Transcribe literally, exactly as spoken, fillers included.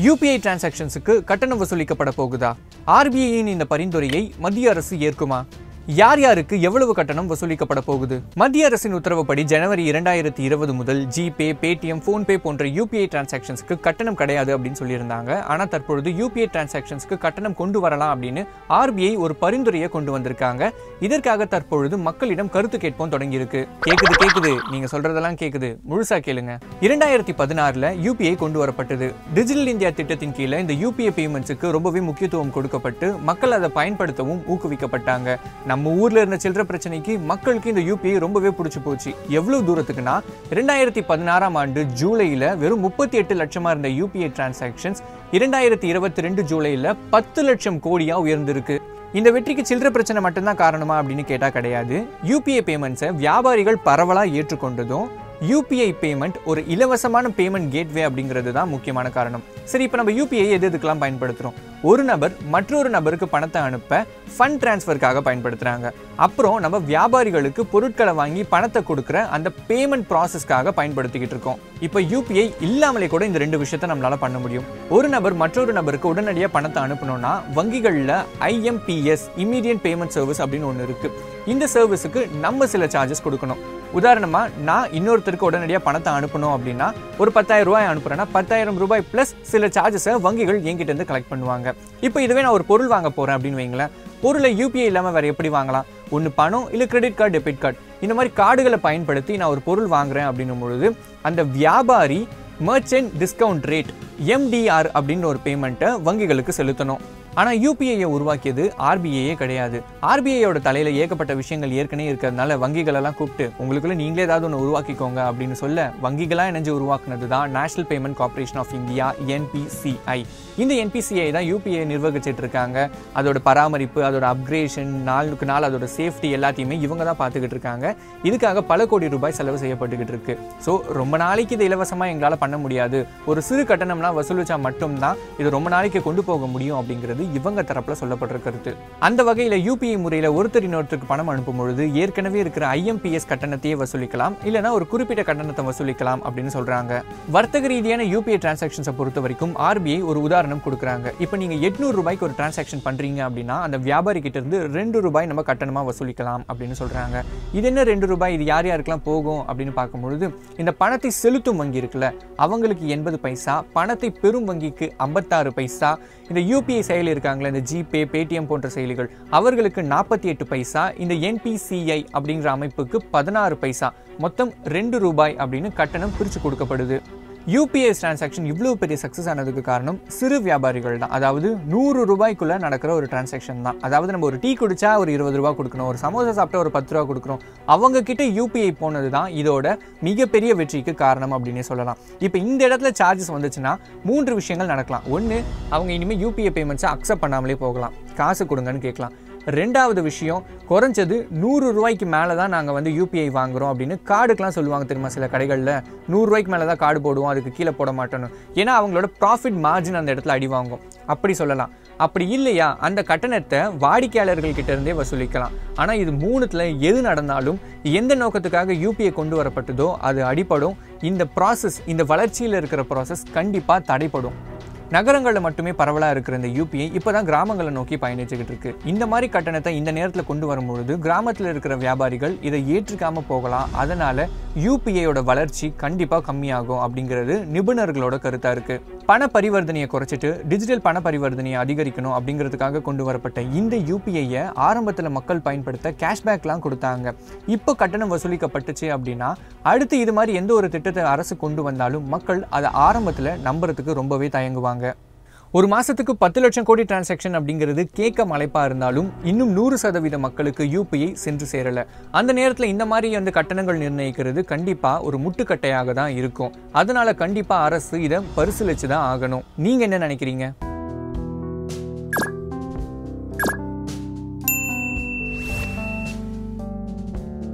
U P I டிரான்சாக்ஷன்ஸுக்கு கட்டணம் வசூலிக்கப்பட போகுதா? R B I இன் இந்த பரிந்துரையை மத்திய அரசு ஏற்குமா? யார் யாருக்கு எவ்வளவு கட்டணம் வசூலிக்கப்பட போகுது? மத்திய அரசின் உத்தரவுப்படி ஜனவரி இரண்டாயிரத்தி இருபது முதல் ஜிபே, பேடிஎம், போன்பே போன்ற U P I டிரான்சாக்ஷன்ஸ்க்கு கட்டணம் கிடையாது அப்படின்னு சொல்லியிருந்தாங்க. ஆனா தற்பொழுது U P I டிரான்சாக்ஷன்ஸ்க்கு கட்டணம் கொண்டு வரலாம் அப்படின்னு R B I ஒரு பரிந்துரையை கொண்டு வந்திருக்காங்க. இதற்காக தற்பொழுது மக்களிடம் கருத்து கேட்போம் தொடங்கி இருக்கு. கேக்குது கேக்குது நீங்க சொல்றதெல்லாம் கேக்குது, முழுசா கேளுங்க. இரண்டாயிரத்தி பதினாறுல U P I கொண்டு வரப்பட்டது. டிஜிட்டல் இந்தியா திட்டத்தின் கீழே இந்த U P I பேமெண்ட்ஸுக்கு ரொம்பவே முக்கியத்துவம் கொடுக்கப்பட்டு மக்கள் அதை பயன்படுத்தவும் ஊக்குவிக்கப்பட்டாங்க. நம்ம ஊர்ல இருந்த சில்லறை பிரச்சனைக்கு மக்களுக்கு இந்த U P I ரொம்பவே பிடிச்சு போச்சு. எவ்வளவு தூரத்துக்குன்னா இரண்டாயிரத்தி பதினாறாம் ஆண்டு ஜூலைல வெறும் முப்பத்தி எட்டு லட்சமா இருந்த U P I டிரான்சாக்ஷன்ஸ் இரண்டாயிரத்தி இருபத்தி ரெண்டு ஜூலைல பத்து லட்சம் கோடியா உயர்ந்திருக்கு. இந்த வெற்றிக்கு சில்லறை பிரச்சனை மட்டும்தான் காரணமா அப்படின்னு கேட்டா கிடையாது. U P I பேமெண்ட்ஸை வியாபாரிகள் பரவலா ஏற்றுக்கொண்டதும் U P I பேமெண்ட் ஒரு இலவசமான பேமெண்ட் கேட்வே அப்படிங்கிறது தான் முக்கியமான காரணம். சரி, இப்போ நம்ம U P I எது எதுக்கெல்லாம் பயன்படுத்துறோம்? ஒரு நபர் மற்றொரு நபருக்கு பணத்தை அனுப்ப ஃபண்ட் டிரான்ஸ்ஃபருக்காக பயன்படுத்துறாங்க. அப்புறம் நம்ம வியாபாரிகளுக்கு பொருட்களை வாங்கி பணத்தை கொடுக்குற அந்த பேமெண்ட் ப்ராசஸ்க்காக பயன்படுத்திக்கிட்டு இருக்கோம். இப்போ U P I இல்லாமலே கூட இந்த ரெண்டு விஷயத்தை நம்மளால பண்ண முடியும். ஒரு நபர் மற்றொரு நபருக்கு உடனடியாக பணத்தை அனுப்பணும்னா வங்கிகளில் I M P S immediate payment service அப்படின்னு ஒன்று இருக்கு. இந்த சர்வீஸுக்கு நம்ம சில சார்ஜஸ் கொடுக்கணும். உதாரணமா நான் இன்னொருத்தருக்கு உடனடியாக பணத்தை அனுப்பணும் அப்படின்னா ஒரு பத்தாயிரம் ரூபாய் அனுப்புறேன்னா பத்தாயிரம் ரூபாய் பிளஸ் சில சார்ஜஸை வங்கிகள் என்கிட்ட இருந்து கலெக்ட் பண்ணுவாங்க. இப்போ இதுவே நான் ஒரு பொருள் வாங்க போறேன் அப்படின்னு வைங்களேன், பொருளை U P I இல்லாமல் வேற எப்படி வாங்கலாம்? ஒன்று பணம், இல்லை கிரெடிட் கார்டு, டெபிட் கார்டு, இந்த மாதிரி கார்டுகளை பயன்படுத்தி நான் ஒரு பொருள் வாங்குறேன் அப்படின்னும் பொழுது அந்த வியாபாரி merchant discount rate M D R அப்படின்னு ஒரு பேமெண்ட்டை வங்கிகளுக்கு செலுத்தணும். ஆனால் U P I உருவாக்கியது R B I கிடையாது. R B I தலையில ஏகப்பட்ட விஷயங்கள் ஏற்கனவே இருக்கிறதுனால வங்கிகளெல்லாம் கூப்பிட்டு உங்களுக்குள்ள நீங்களே ஏதாவது ஒன்று உருவாக்கிக்கோங்க அப்படின்னு சொல்ல வங்கிகளாக இணைஞ்சு உருவாக்குனது தான் national payment corporation of India N P C I. இந்த N P C I தான் U P I நிர்வகிச்சிட்டு இருக்காங்க. அதோட பராமரிப்பு, அதோட அப்கிரேஷன், நாளுக்கு நாள் அதோட சேஃப்டி எல்லாத்தையுமே இவங்க தான் பார்த்துக்கிட்டு இருக்காங்க. இதுக்காக பல கோடி ரூபாய் செலவு செய்யப்பட்டுக்கிட்டு இருக்கு. ஸோ ரொம்ப நாளைக்கு இது இலவசமாக எங்களால் பண்ண முடியாது, ஒரு சிறு கட்டணம்லாம் வசூலிச்சா மட்டும்தான் இது ரொம்ப நாளைக்கு கொண்டு போக முடியும் அப்படிங்கிறது இவங்க தரப்புல சொல்லப்பட்டிருக்கிறது. அந்த வகையில U P I முறையில ஒருத்தர் இன்னொருத்தருக்கு பணம் அனுப்பும் பொழுது ஏற்கனவே இருக்கிற I M P S கட்டணத்தையே வசூலிக்கலாம், இல்லைன்னா ஒரு குறிப்பிட்ட கட்டணத்தை வசூலிக்கலாம் அப்படின்னு சொல்றாங்க. வர்த்தக ரீதியான U P I டிரான்சாக்ஷன்ஸை பொறுத்த வரைக்கும் R B I ஒரு உதாரணம் கொடுக்குறாங்க. இப்போ நீங்க எட்நூறு ரூபாய்க்கு ஒரு டிரான்சாக்ஷன் பண்றீங்க அப்படின்னா அந்த வியாபாரி கிட்ட இருந்து ரெண்டு ரூபாய் நம்ம கட்டணமா வசூலிக்கலாம் அப்படின்னு சொல்றாங்க. இது என்ன ரெண்டு ரூபாய், இது யார் யாருக்கெல்லாம் போகும் அப்படின்னு பார்க்கும்பொழுது இந்த பணத்தை செலுத்தும் வங்கி இருக்குல்ல அவங்களுக்கு எண்பது பைசா, பணத்தை பெறும் வங்கிக்கு ஐம்பத்தாறு பைசா, இந்த U P I செயலி இருக்காங்களே இந்த ஜிபே, பேடிஎம் போன்ற செயலிகள் அவர்களுக்கு நாற்பத்தி எட்டு பைசா, இந்த N P C I அப்படிங்கிற அமைப்புக்கு பதினாறு பைசா, மொத்தம் ரெண்டு ரூபாய் அப்படின்னு கட்டணம் பிரித்து கொடுக்கப்படுது. U P I டிரான்சாக்ஷன் இவ்வளவு பெரிய சக்சஸ் ஆனதுக்கு காரணம் சிறு வியாபாரிகள் தான். அதாவது நூறு ரூபாய்க்குள்ள நடக்கிற ஒரு டிரான்சாக்ஷன் தான். அதாவது நம்ம ஒரு டீ குடிச்சா ஒரு இருபது ரூபாய் கொடுக்கணும், ஒரு சமோசா சாப்பிட்டா ஒரு பத்து ரூபா கொடுக்கணும். அவங்க கிட்ட U P I போனது தான் இதோட மிகப்பெரிய வெற்றிக்கு காரணம் அப்படின்னே சொல்லலாம். இப்போ இந்த இடத்துல சார்ஜஸ் வந்துச்சுன்னா மூன்று விஷயங்கள் நடக்கலாம். ஒன்று, அவங்க இனிமேல் U P I பேமெண்ட்ஸை அக்செப்ட் பண்ணாமலே போகலாம், காசு கொடுங்கன்னு கேட்கலாம். ரெண்டாவது விஷயம், குறைஞ்சது நூறு ரூபாய்க்கு மேலே தான் நாங்கள் வந்து U P I வாங்குறோம் அப்படின்னு கார்டுக்கெலாம் சொல்லுவாங்க தெரியுமா? சில கடைகளில் நூறு ரூபாய்க்கு மேலே தான் கார்டு போடுவோம், அதுக்கு கீழே போட மாட்டோன்னு. ஏன்னா அவங்களோட ப்ராஃபிட் மார்ஜின் அந்த இடத்துல அடி வாங்கும், அப்படி சொல்லலாம். அப்படி இல்லையா அந்த கட்டணத்தை வாடிக்கையாளர்கள் கிட்ட இருந்தே வசூலிக்கலாம். ஆனால் இது மூணுத்துல எது நடந்தாலும் எந்த நோக்கத்துக்காக U P I கொண்டு வரப்பட்டதோ அது அடிப்படும். இந்த ப்ராசஸ், இந்த வளர்ச்சியில் இருக்கிற ப்ராசஸ் கண்டிப்பாக தடைப்படும். நகரங்களில் மட்டுமே பரவலாக இருக்கிற இந்த U P I இப்போ தான் கிராமங்களை நோக்கி பயணிச்சுக்கிட்டு இருக்கு. இந்த மாதிரி கட்டணத்தை இந்த நேரத்தில் கொண்டு வரும்பொழுது கிராமத்தில் இருக்கிற வியாபாரிகள் இதை ஏற்றுக்காமல் போகலாம். அதனால U P I யோட வளர்ச்சி கண்டிப்பாக கம்மியாகும் அப்படிங்கிறது நிபுணர்களோட கருத்தாக இருக்கு. பண பரிவர்த்தனையை குறைச்சிட்டு டிஜிட்டல் பண பரிவர்த்தனையை அதிகரிக்கணும் அப்படிங்கிறதுக்காக கொண்டு வரப்பட்ட இந்த U P I ஆரம்பத்தில் மக்கள் பயன்படுத்த கேஷ்பேக்லாம் கொடுத்தாங்க. இப்போ கட்டணம் வசூலிக்கப்பட்டுச்சு அப்படின்னா அடுத்து இது மாதிரி எந்த ஒரு திட்டத்தை அரசு கொண்டு வந்தாலும் மக்கள் அதை ஆரம்பத்தில் நம்புறதுக்கு ரொம்பவே தயங்குவாங்க. ஒரு மாசத்துக்கு பத்து லட்சம் கோடி டிரான்சாக்ஷன் அப்படிங்கிறது கேட்க மலைப்பா இருந்தாலும் இன்னும் நூறு சதவீத மக்களுக்கு U P I சென்று சேரல. அந்த நேரத்தில் இந்த மாதிரி வந்து கட்டணங்கள் நிர்ணயிக்கிறது கண்டிப்பா ஒரு முட்டுக்கட்டையாக தான் இருக்கும். அதனால கண்டிப்பா அரசு இதை பரிசீலிச்சு தான் ஆகணும். நீங்க என்ன நினைக்கிறீங்க?